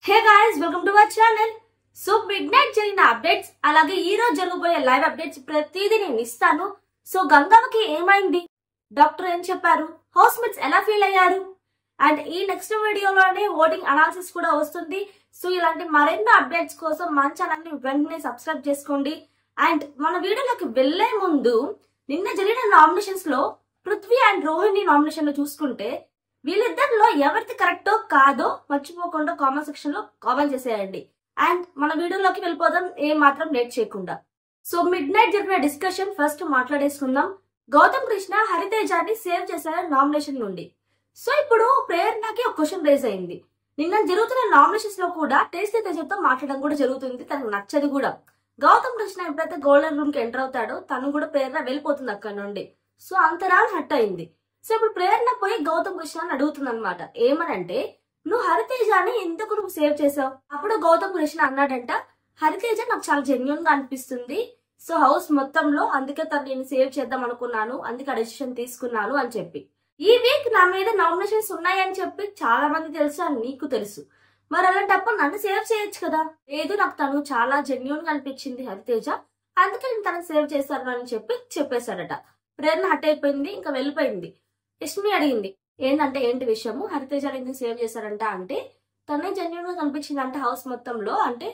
Hey guys, welcome to our channel. So midnight జరిగిన updates అలాగే ఈ రోజు జరగబోయే లైవ్ అప్డేట్స్ ప్రతిదీ నేను ఇస్తాను. సో గంగవ్వకి ఏమైంది, డాక్టర్ ఏం చెప్పారు, హౌస్ మేట్స్ ఎలా ఫీల్ అయ్యారు, అండ్ ఈ నెక్స్ట్ వీడియోలోనే ఓటింగ్ అనాలిసిస్ కూడా వస్తుంది. సో ఇలాంటి మరెన్నో అప్డేట్స్ కోసం మన ఛానల్ ని వెంటనే సబ్స్క్రైబ్ చేసుకోండి. అండ్ మన వీడియోలోకి వెళ్లే ముందు నిన్న జరిగిన నామినేషన్స్ లో పృథ్వీ అండ్ రోహిణి నామినేషన్ లో చూసుకుంటే వీళ్ళిద్దరిలో ఎవరిది కరెక్టో కాదో మర్చిపోకుండా కామెంట్ సెక్షన్ లో కామెంట్ చేసేయండి. అండ్ మన వీడియోలోకి వెళ్ళిపోదాం ఏ మాత్రం లేట్ చేయకుండా. సో మిడ్ నైట్ జరిగిన డిస్కషన్ ఫస్ట్ మాట్లాడేసుకుందాం. గౌతమ్ కృష్ణ హరితేజాని సేవ్ చేశారు నామినేషన్ నుండి. సో ఇప్పుడు ప్రేరణకి ఒక క్వశ్చన్ రేజ్ అయింది. నిన్న జరుగుతున్న నామినేషన్స్ లో కూడా టేస్టీ తేజతో మాట్లాడడం కూడా జరుగుతుంది, తనకు నచ్చదు కూడా. గౌతమ్ కృష్ణ ఎప్పుడైతే గోల్డెన్ రూమ్ కి ఎంటర్ అవుతాడో తను కూడా ప్రేరణ వెళ్ళిపోతుంది అక్కడ నుండి. సో అంతరాలు హట్ అయింది. సో ఇప్పుడు ప్రేరణ పోయి గౌతమ్ కృష్ణ అడుగుతుంది అనమాట, ఏమనంటే నువ్వు హరితేజాని ఎందుకు నువ్వు సేవ్ చేసావు. అప్పుడు గౌతమ్ కృష్ణ అన్నాడంట, హరితేజ నాకు చాలా జెన్యున్ గా అనిపిస్తుంది, సో హౌస్ మొత్తంలో అందుకే తను నేను సేవ్ చేద్దాం అనుకున్నాను, అందుకే ఆ డెసిషన్ తీసుకున్నాను అని చెప్పి. ఈ వీక్ నా మీద నామినేషన్స్ ఉన్నాయని చెప్పి చాలా మంది తెలుసు అని నీకు తెలుసు, మరి అలాంటప్పుడు నన్ను సేవ్ చేయొచ్చు కదా. లేదు, నాకు తను చాలా జెన్యున్ గా అనిపించింది హరితేజ, అందుకే నేను తనకు సేవ్ చేశాను అని చెప్పి చెప్పేశాడట. ప్రేరణ హట్ అయిపోయింది, ఇంకా వెళ్ళిపోయింది. యష్మి అడిగింది, ఏంటంటే ఏంటి విషయము, హరితేజ ఎందుకు సేవ్ చేశారంట అంటే తనే జెన్యున్ గా కనిపించింది అంటే హౌస్ మొత్తంలో అంటే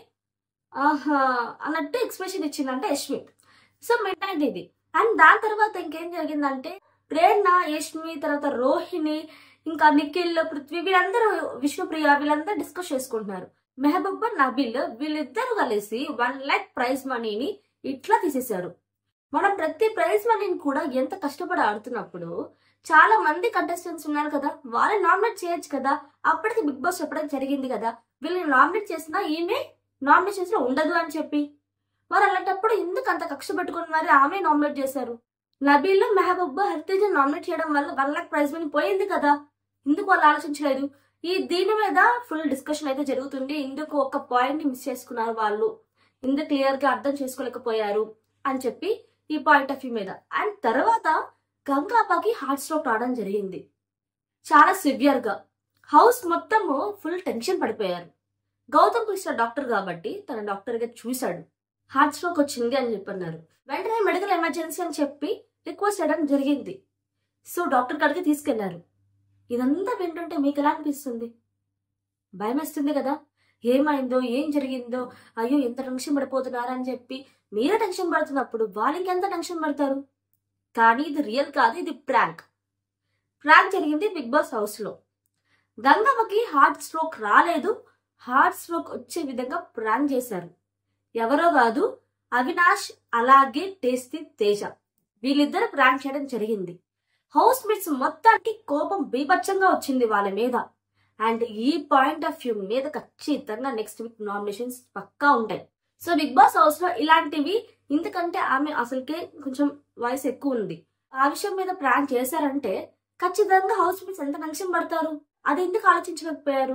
ఆహా అన్నట్టు ఎక్స్ప్రెషన్ ఇచ్చిందంటే యష్మి. సో మిడ్ నైట్ ఇది. అండ్ దాని తర్వాత ఇంకేం జరిగిందంటే ప్రేరణ, యష్మి, తర్వాత రోహిణి, ఇంకా నిఖిల్, పృథ్వీ వీళ్ళందరూ, విష్ణుప్రియ వీళ్ళందరూ డిస్కస్ చేసుకుంటున్నారు. మెహబూబ్, నబీల్ వీళ్ళిద్దరు కలిసి 1 lakh ప్రైజ్ మనీని ఇట్లా తీసేశారు. మనం ప్రతి ప్రైజ్ మనీని కూడా ఎంత కష్టపడి ఆడుతున్నప్పుడు చాలా మంది కంటెస్టెంట్స్ ఉన్నారు కదా, వాళ్ళని నామినేట్ చేయొచ్చు కదా. అప్పటికి బిగ్ బాస్ చెప్పడం జరిగింది కదా, వీళ్ళని నామినేట్ చేసినా ఈమె నామినేషన్స్ లో ఉండదు అని చెప్పి. మరి అలాంటప్పుడు ఎందుకు అంత కక్ష పెట్టుకుని మరి ఆమె నామినేట్ చేశారు. నబీల్, మెహబూబ్, హరితేజ నామినేట్ చేయడం వల్ల 1 lakh ప్రైజ్ మనీ పోయింది కదా, ఎందుకు వాళ్ళు ఆలోచించలేదు. దీని మీద ఫుల్ డిస్కషన్ అయితే జరుగుతుంది. ఇందుకు ఒక పాయింట్ ని మిస్ చేసుకున్నారు వాళ్ళు, ఇందుకు క్లియర్ గా అర్థం చేసుకోలేకపోయారు అని చెప్పి ఈ పాయింట్ ఆఫ్ వ్యూ మీద. అండ్ తర్వాత గంగాబాకి హార్ట్ స్ట్రోక్ రావడం జరిగింది, చాలా సివియర్ గా. హౌస్ మొత్తము ఫుల్ టెన్షన్ పడిపోయారు. గౌతమ్ కృష్ణ డాక్టర్ కాబట్టి తన డాక్టర్ గా చూశాడు, హార్ట్ స్ట్రోక్ వచ్చింది అని చెప్పన్నారు. వెంటనే మెడికల్ ఎమర్జెన్సీ అని చెప్పి రిక్వెస్ట్ చేయడం జరిగింది. సో డాక్టర్ కాడికి తీసుకెళ్లారు. ఇదంతా వింటుంటే మీకు ఎలా అనిపిస్తుంది? భయం వేస్తుంది కదా, ఏమైందో ఏం జరిగిందో, అయ్యో ఎంత టెన్షన్ పడిపోతున్నారా అని చెప్పి. మీరే టెన్షన్ పడుతున్నప్పుడు వాళ్ళు ఇంకెంత టెన్షన్ పడతారు. కానీ ఇది రియల్ కాదు, ఇది ప్రాంక్ జరిగింది బిగ్ బాస్ హౌస్ లో. గంగవ్వకి హార్ట్ స్ట్రోక్ రాలేదు, హార్ట్ స్ట్రోక్ వచ్చే విధంగా ప్రాంక్ చేశారు. ఎవరో కాదు, అవినాష్ అలాగే టేస్టీ తేజ వీళ్ళిద్దరు ప్రాంక్ చేయడం జరిగింది. హౌస్ మేట్స్ మొత్తానికి కోపం బీభత్సంగా వచ్చింది వాళ్ళ మీద. అండ్ ఈ పాయింట్ ఆఫ్ వ్యూ మీద ఖచ్చితంగా నెక్స్ట్ వీక్ నామినేషన్స్ పక్కా ఉంటాయి. సో బిగ్ బాస్ హౌస్ లో ఇలాంటివి, ఎందుకంటే ఆమె అసలుకే కొంచెం వయసు ఎక్కువ ఉంది, ఆ విషయం మీద ప్రాంక్ చేశారంటే ఖచ్చితంగా హౌస్ మేట్స్ ఎంత టెన్షన్ పడతారు. అది ఎందుకు ఆలోచించలేకపోయారు.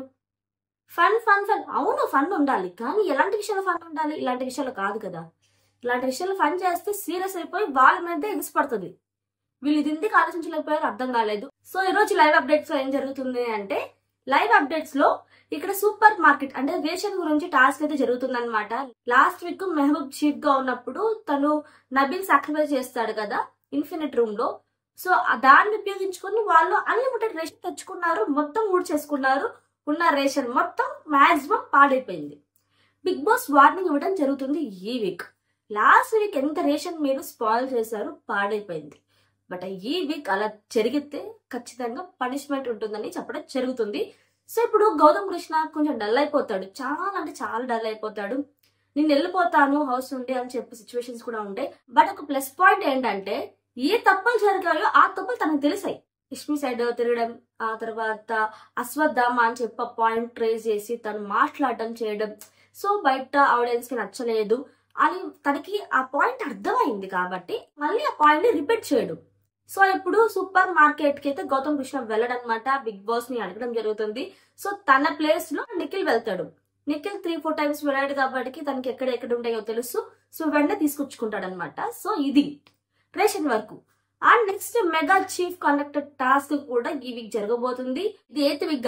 ఫన్ ఫన్ ఫన్ అవును, ఫన్ ఉండాలి, కానీ ఎలాంటి విషయాలు ఫన్ ఉండాలి, ఇలాంటి విషయాలు కాదు కదా. ఇలాంటి విషయాలు ఫన్ చేస్తే సీరియస్ అయిపోయి వాళ్ళ మీద ఎగిసిపడుతుంది. వీళ్ళు ఇది ఎందుకు ఆలోచించలేకపోయారు అర్థం కాలేదు. సో ఈ రోజు లైవ్ అప్డేట్స్ లో ఏం జరుగుతుంది అంటే, లైవ్ అప్డేట్స్ లో ఇక్కడ సూపర్ మార్కెట్ అంటే రేషన్ గురించి టాస్క్ అయితే జరుగుతుంది అనమాట. లాస్ట్ వీక్ మెహబూబ్ చీఫ్ గా ఉన్నప్పుడు తను నబీల్ సాక్రిఫైస్ చేస్తాడు కదా ఇన్ఫినిట్ రూమ్ లో. సో దాన్ని ఉపయోగించుకుని వాళ్ళు అన్లిమిటెడ్ రేషన్ తెచ్చుకున్నారు, మొత్తం ఊడ్చేసుకున్నారు. ఉన్న రేషన్ మొత్తం మాక్సిమం పాడైపోయింది. బిగ్ బాస్ వార్నింగ్ ఇవ్వడం జరుగుతుంది ఈ వీక్. లాస్ట్ వీక్ ఎంత రేషన్ మీరు స్పాయిల్ చేశారు, పాడైపోయింది. బట్ ఈ వీక్ అలా జరిగితే ఖచ్చితంగా పనిష్మెంట్ ఉంటుందని చెప్పడం జరుగుతుంది. సో ఇప్పుడు గౌతమ్ కృష్ణ కొంచెం డల్ అయిపోతాడు, చాలా అంటే చాలా డల్ అయిపోతాడు. నేను వెళ్ళిపోతాను హౌస్ నుండి అని చెప్పే సిచ్యువేషన్స్ కూడా ఉంటాయి. బట్ ఒక ప్లస్ పాయింట్ ఏంటంటే ఏ తప్పులు జరిగాయో ఆ తప్పులు తనకు తెలిసాయి. యష్మి సైడ్ తిరగడం, ఆ తర్వాత అశ్వత్థామ అని చెప్పి పాయింట్ రేజ్ చేసి తను మాట్లాడడం చేయడం, సో బయట ఆడియన్స్ కి నచ్చలేదు అని తనకి ఆ పాయింట్ అర్థమైంది కాబట్టి మళ్ళీ ఆ పాయింట్ ని రిపీట్ చేయడం. సో ఇప్పుడు సూపర్ మార్కెట్ కి అయితే గౌతమ్ కృష్ణ వెళ్ళడనమాట, బిగ్ బాస్ ని అడగడం జరుగుతుంది. సో తన ప్లేస్ లో నిఖిల్ వెళ్తాడు. నిఖిల్ 3-4 టైమ్స్ వెళ్ళాడు కాబట్టి తనకి ఎక్కడ ఉంటాయో తెలుసు. సో వెంటనే తీసుకొచ్చుకుంటాడు అనమాట. సో ఇది రేషన్ వరకు. And next mega chief conductor task కూడా ఈ వీక్ జరగబోతుంది. ఇది 8th వీక్ కదా,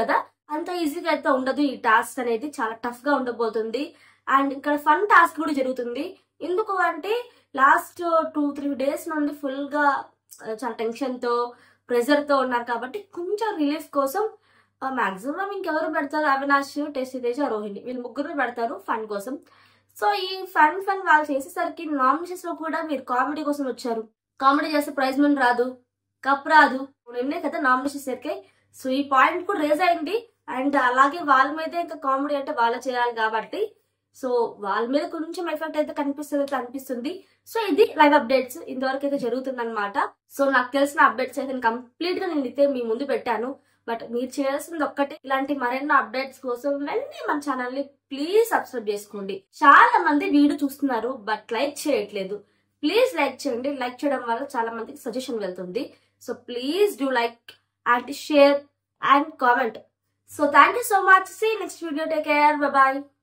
అంత ఈజీగా అయితే ఉండదు. ఈ టాస్క్ అనేది చాలా టఫ్ గా ఉండబోతుంది. అండ్ ఇక్కడ ఫన్ టాస్క్ కూడా జరుగుతుంది. ఎందుకు అంటే లాస్ట్ 2-3 డేస్ నుండి ఫుల్ గా చాలా టెన్షన్ తో ప్రెజర్ తో ఉన్నారు కాబట్టి కొంచెం రిలీఫ్ కోసం మాక్సిమం ఇంకెవరు పెడతారు, అవినాష్, టెస్టీ తేజ, రోహిణి, వీళ్ళు ముగ్గురు పెడతారు ఫన్ కోసం. సో ఈ ఫన్ వాళ్ళు చేసేసరికి నామినేషన్స్ లో కూడా మీరు కామెడీ కోసం వచ్చారు. కామెడీ చేస్తే ప్రైజ్ మనీ రాదు, కప్ రాదు, నిన్నే కదా నామినేషన్స్ సరికే. సో ఈ పాయింట్ కూడా రేజ్ అయింది. అండ్ అలాగే వాళ్ళ మీద ఇంకా కామెడీ అంటే వాళ్ళే చేయాలి కాబట్టి సో వాళ్ళ మీద కొంచెం ఎఫెక్ట్ అయితే అనిపిస్తుంది. సో ఇది లైవ్ అప్డేట్స్ ఇంతవరకు అయితే జరుగుతుంది అనమాట. సో నాకు తెలిసిన అప్డేట్స్ అయితే కంప్లీట్ గా నేను అయితే మీ ముందు పెట్టాను. బట్ మీరు చేయాల్సింది ఒక్కటే, ఇలాంటి మరెన్నో అప్డేట్స్ కోసం వెంటనే మన ఛానల్ ని ప్లీజ్ సబ్స్క్రైబ్ చేసుకోండి. చాలా మంది వీడియో చూస్తున్నారు బట్ లైక్ చేయట్లేదు. ప్లీజ్ లైక్ చేయండి. లైక్ చేయడం వల్ల చాలా మందికి సజెషన్ వెళ్తుంది. So please do like and share and comment. So thank you so much. See you next video. Take care. Bye bye.